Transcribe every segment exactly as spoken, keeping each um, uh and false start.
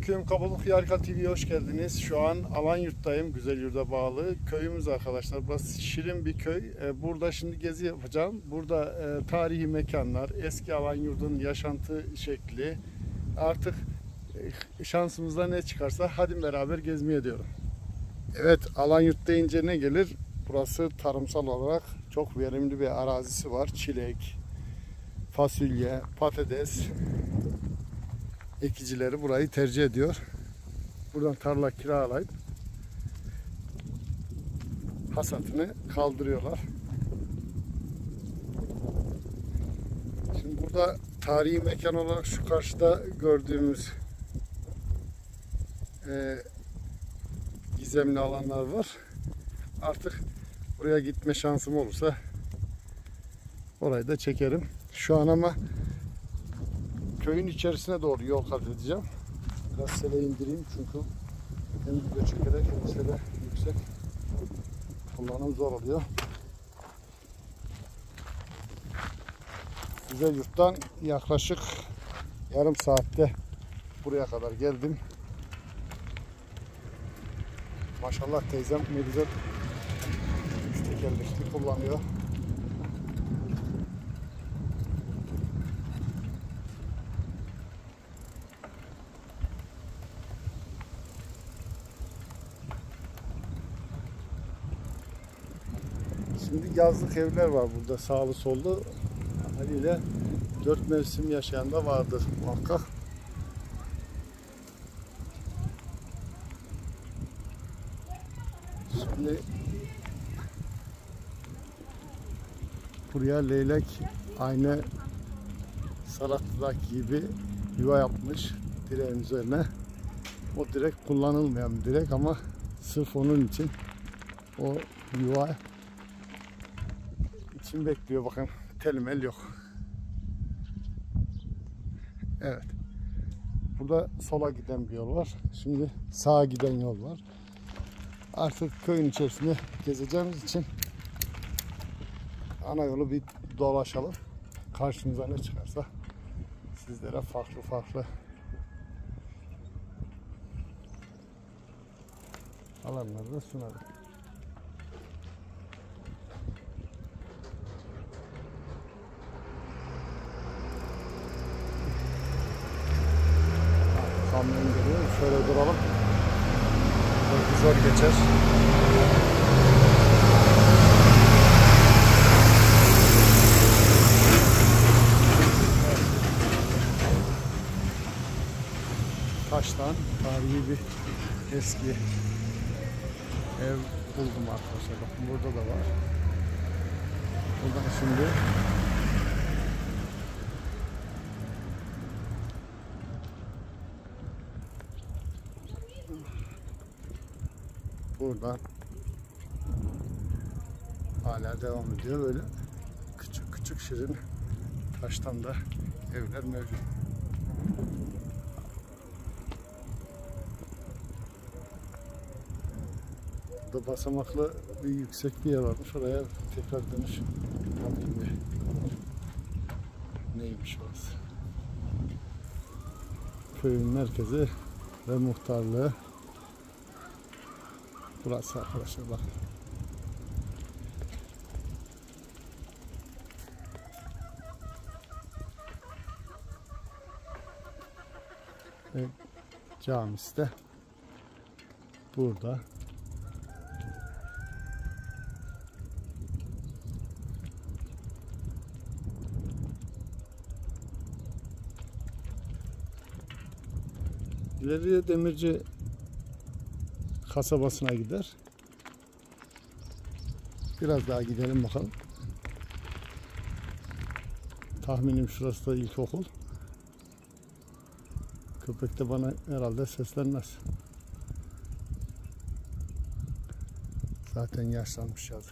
Selamünaleyküm. Kapadokya Harika T V'ye hoş geldiniz. Şu an Alanyurt'tayım. Güzelyurt'a bağlı. Köyümüz arkadaşlar. Burası şirin bir köy. Burada şimdi gezi yapacağım. Burada tarihi mekanlar, eski Alanyurt'un yaşantı şekli. Artık şansımızda ne çıkarsa hadi beraber gezmeye diyorum. Evet, Alanyurt deyince ne gelir? Burası tarımsal olarak çok verimli bir arazisi var. Çilek, fasulye, patates ekicileri burayı tercih ediyor. Buradan tarla kiralayıp hasatını kaldırıyorlar. Şimdi burada tarihi mekan olarak şu karşıda gördüğümüz e, gizemli alanlar var. Artık buraya gitme şansım olursa orayı da çekerim. Şu an ama köyün içerisine doğru yol kat edeceğim. Biraz sele indireyim çünkü hem video çekerek hem sele yüksek. Kullanım zor oluyor. Güzelyurt'tan yaklaşık yarım saatte buraya kadar geldim. Maşallah teyzem ne güzel üç tekerlekli kullanıyor. Şimdi yazlık evler var burada sağlı sollu. Haliyle dört mevsim yaşayan da vardır muhakkak. Şimdi buraya leylek aynı Salat'taki gibi yuva yapmış direğin üzerine. O direk kullanılmayan bir direk ama sırf onun için o yuva için bekliyor. Bakın telimel yok. Evet. Burada sola giden bir yol var. Şimdi sağa giden yol var. Artık köyün içerisinde gezeceğimiz için ana yolu bir dolaşalım. Karşımıza ne çıkarsa sizlere farklı farklı alanları da sunarım. Kamyon geliyor. Şöyle duralım. Belki zor geçer. Taştan tarihi bir eski ev buldum arkadaşlar. Bakın burada da var. Buradan şimdi buradan hala devam ediyor. Böyle küçük küçük şirin taştan da evler mevcut. Burada basamaklı bir yüksek bir yer varmış. Oraya tekrar dönüş yapayım. Neymiş orası? Köyün merkezi ve muhtarlığı burası arkadaşlar, bak. Ve camisi de burada. İleriye Demirci kasabasına gider. Biraz daha gidelim bakalım. Tahminim şurası da ilkokul. Köpek de bana herhalde seslenmez. Zaten yaşlanmış yazık.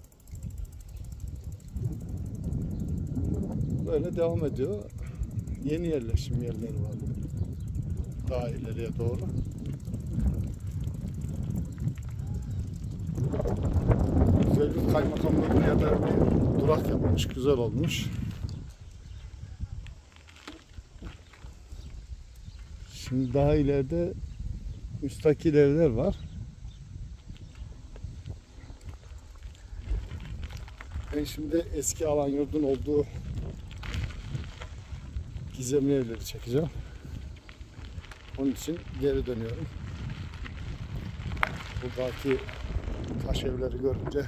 Böyle devam ediyor. Yeni yerleşim yerleri var. Daha ileriye doğru. Güzelyurt Kaymakamlığı buraya da bir durak yapmış. Güzel olmuş. Şimdi daha ileride müstakil evler var. Ben şimdi eski alan yurdun olduğu gizemli evleri çekeceğim. Onun için geri dönüyorum. Buradaki taş evleri görünce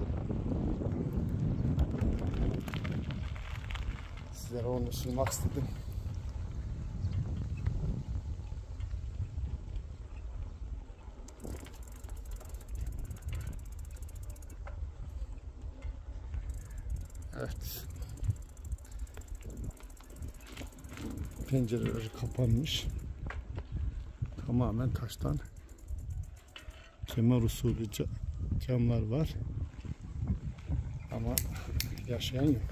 sizlere onu sunmak istedim. Evet. Pencereleri kapanmış. Tamamen taştan kemer usulü camlar var. Ama yaşayan yok.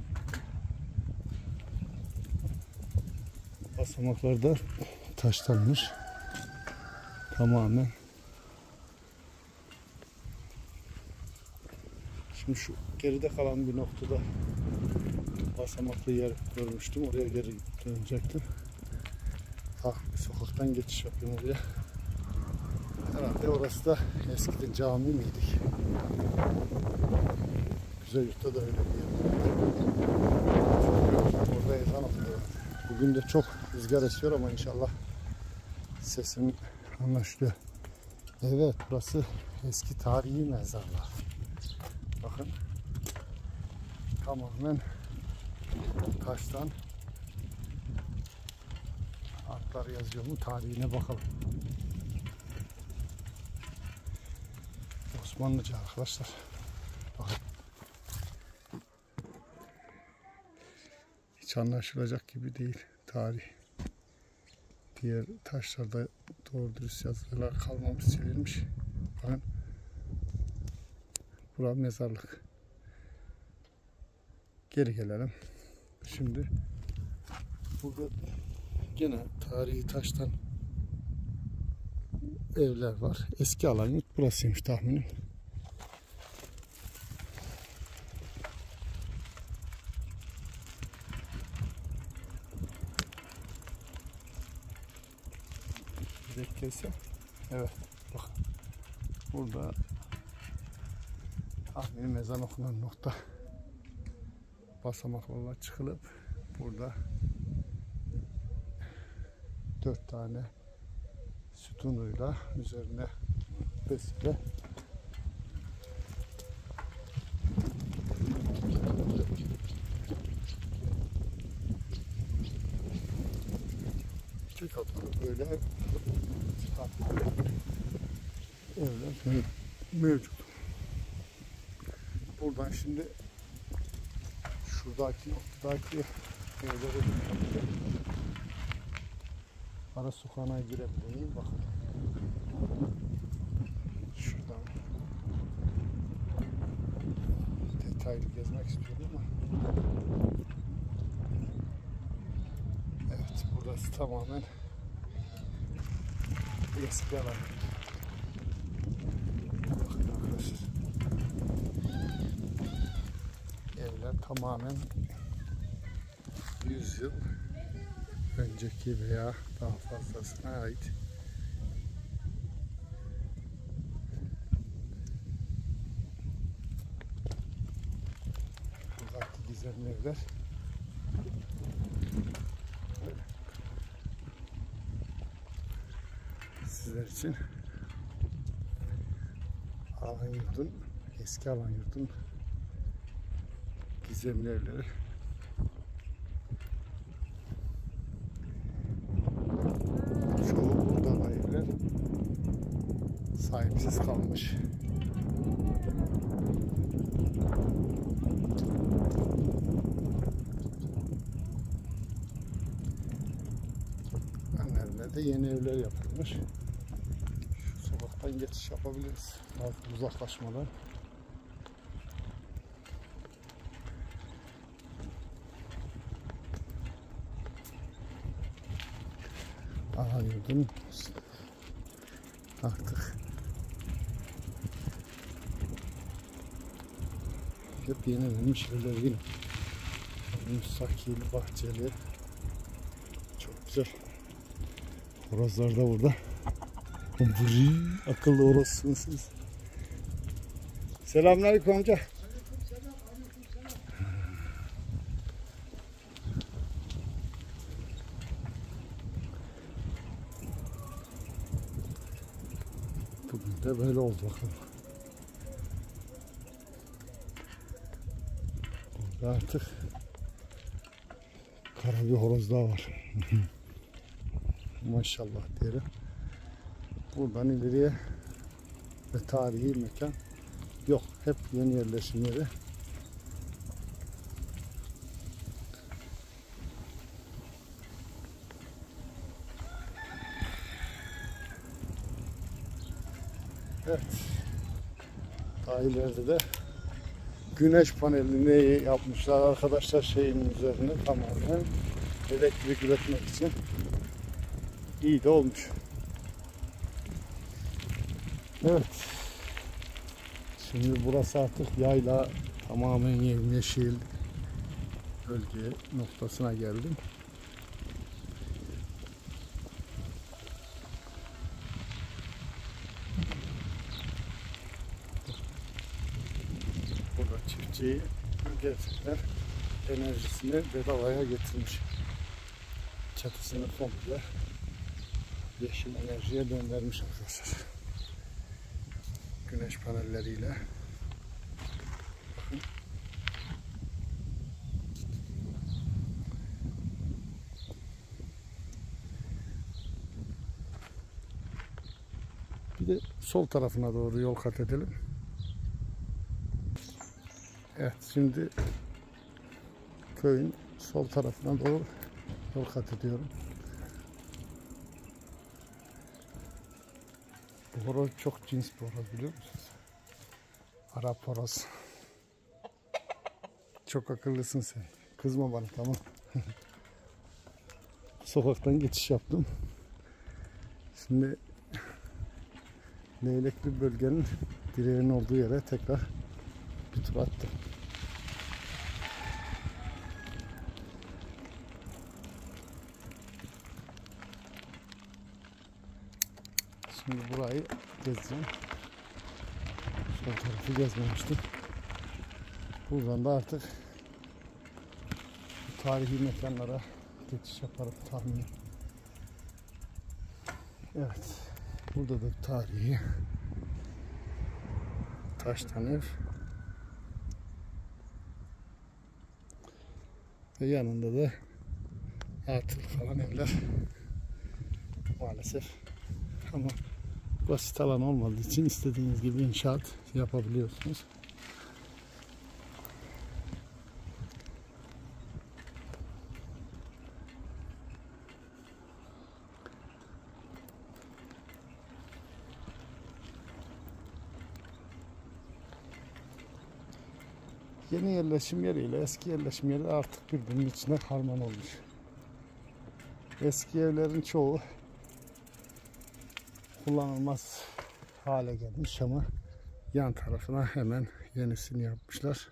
Basamaklar da taştanmış. Tamamen. Şimdi şu geride kalan bir noktada basamaklı yer görmüştüm. Oraya geri dönecektim. Farklı bir sokaktan geçiş yapıyorum oraya. Herhalde orası da eskiden cami miydik? Güzelyurt'ta da öyle bir yer. Orada ezan okuyor. Bugün de çok rüzgar esiyor ama inşallah sesim anlaşılıyor. Evet, burası eski tarihi mezarlar. Bakın. Tamamen taştan. Adlar yazıyor mu? Tarihine bakalım. Osmanlıca arkadaşlar. Bakın. Hiç anlaşılacak gibi değil tarih. Diğer taşlarda doğru dürüst yazılar kalmamış, silinmiş. Bakın. Burası mezarlık. Geri gelelim. Şimdi burada gene tarihi taştan evler var. Eski alan yurt burasıymış tahminim. Beklese. Evet. Bak. Burada tahminim ezan okunan nokta. Basamaklarla çıkılıp burada dört tane sütunuyla üzerine vesile tek odalı böyle evler mevcut. Buradan şimdi şuradaki noktadaki evlere ara sokağına girebileyim. Bakın. Şuradan detaylı gezmek istiyorum ama evet, burası tamamen eski alan. Bakın arkadaşlar. Evler tamamen yüz yıl önceki veya daha fazlasına ait. Buradaki gizemli evler. Sizler için alan yurdun, eski alan yurdun gizemli evleri. Çoğu burada var evler. Sahipsiz kalmış. Önlerine de yeni evler yapılmış. Şu sokaktan geçiş yapabiliriz. Bazı uzaklaşmalar. Aha yurdum artık hep yenilenmiş evler yine. Müstakil, bahçeli, çok güzel. Horozlar da burada. Vırı, akıllı horozsunuz siz. Selamünaleyküm amca. Bugün de böyle oldu bakalım. Orada artık kara bir horoz daha var. Maşallah diyelim. Buradan ileriye ve tarihi mekan yok. Hep yeni yerleşim yeri. Evet. Daha ileride de güneş panelini yapmışlar arkadaşlar şeyin üzerine tamamen elektrik üretmek için. İyi de olmuş. Evet. Şimdi burası artık yayla, tamamen yemyeşil bölge noktasına geldim. Burada çiftçi gerçekten enerjisini bedavaya getirmiş. Çatısını komple yeşil enerjiye döndürmüş arkadaşlar. Güneş panelleriyle. Bakın. Bir de sol tarafına doğru yol kat edelim. Evet, şimdi köyün sol tarafına doğru yol kat ediyorum. Bu horoz çok cins bir horoz, biliyor musunuz? Arap horoz. Çok akıllısın sen. Kızma bana, tamam. Sokaktan geçiş yaptım. Şimdi leylekli bölgenin direğinin olduğu yere tekrar bir tur attım. Şimdi burayı gezeceğim. Sol tarafı gezmemiştim. Buradan da artık tarihi mekanlara geçiş yaparım tahminim. Evet. Burada da tarihi taştan ev. Ve yanında da atıl falan evler. Maalesef. Ama basit alan olmadığı için istediğiniz gibi inşaat yapabiliyorsunuz. Yeni yerleşim yeriyle eski yerleşim yeri artık birbirinin içine harman olmuş. Eski evlerin çoğu kullanılmaz hale gelmiş ama yan tarafına hemen yenisini yapmışlar.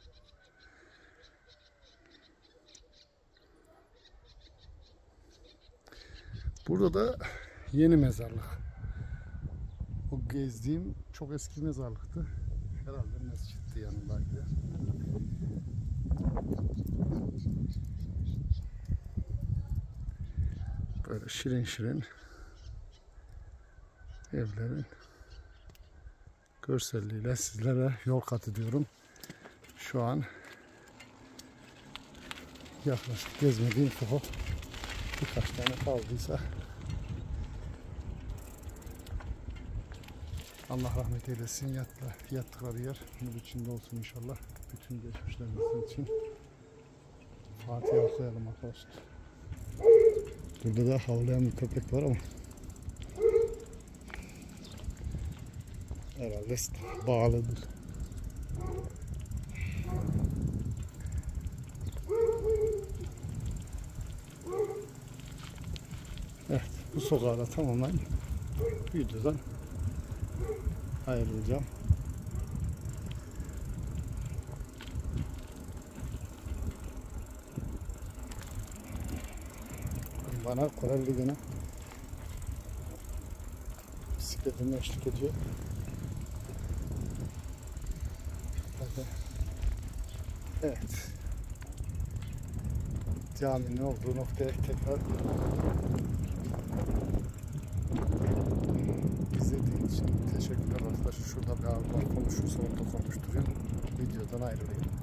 Burada da yeni mezarlık. O gezdiğim çok eski mezarlıktı. Herhalde mescitti yanındaydı. Böyle şirin şirin evlerin görselliğiyle sizlere yol kat ediyorum. Şu an yaklaşık gezmediğim sokak birkaç tane kaldıysa Allah rahmet eylesin, yatla, yattıkları yer nur içinde olsun inşallah. Bütün geçmişlerimizin için Fatiha okuyalım arkadaşlar. Burada da havlayan bir köpek var ama herhalde bağlıdır. Evet, bu sokağa da tamamen videodan ayrılacağım. Bana Koreli gene bisikletine eşlik ediyor. Hadi. Evet. Caminin olduğu noktaya tekrar izlediğiniz için teşekkürler arkadaşlar. Şurada bir abi var, konuşursa onu da konuşturuyor. Videodan ayrılayım.